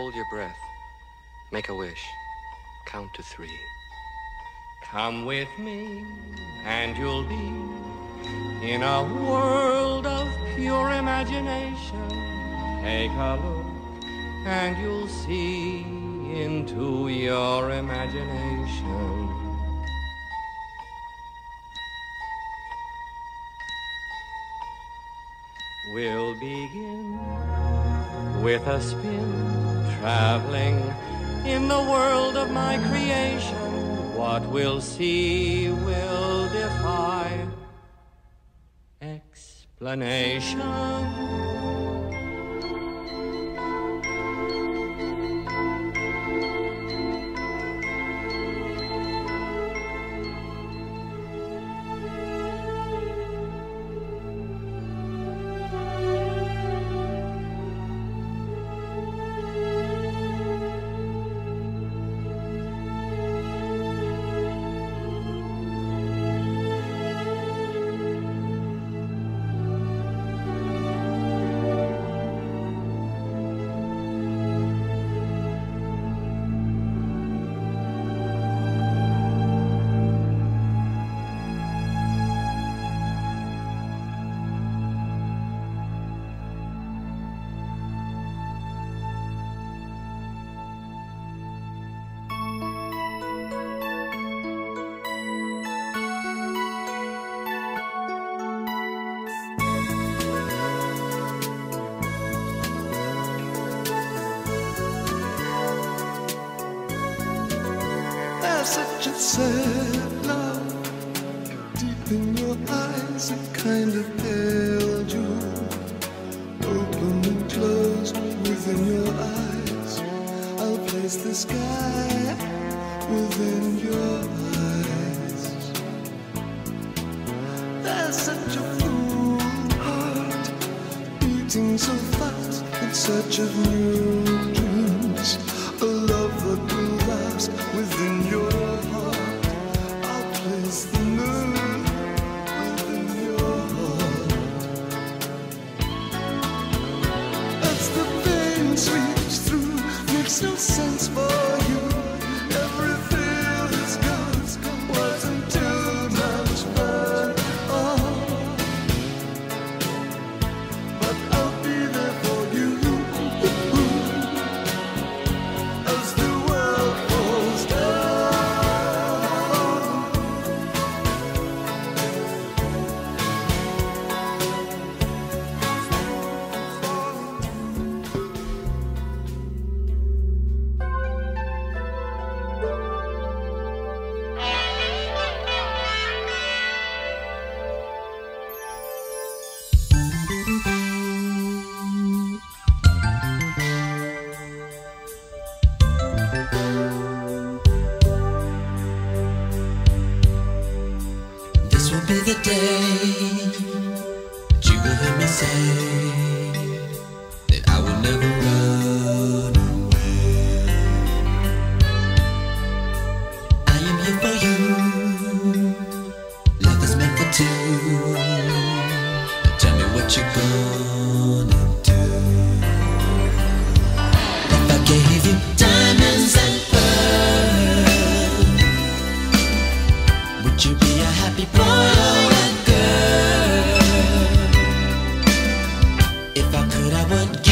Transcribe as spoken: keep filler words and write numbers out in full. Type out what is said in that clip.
Hold your breath. Make a wish. Count to three. Come with me, and you'll be in a world of pure imagination. Take a look, and you'll see into your imagination. We'll begin with a spin, traveling in the world of my creation. What we'll see will defy explanation. Such a sad love, deep in your eyes, a kind of pale jewel, open and closed within your eyes. I'll place the sky within your eyes. There's such a full heart, beating so fast in search of new dreams, a love that will last within your heart. I'll place the moon within your heart. As the pain sweeps through, makes no sense for you. Every feel is gone, wasn't too much fun. Oh, but I'll be there for you. As the world falls down. This will be the day that you will hear me say that I will never run away. I am here for you. Love is meant for two. Now tell me what you're gonna do. If I gave you diamonds and pearls, would you be a happy boy or a girl? If I could, I would give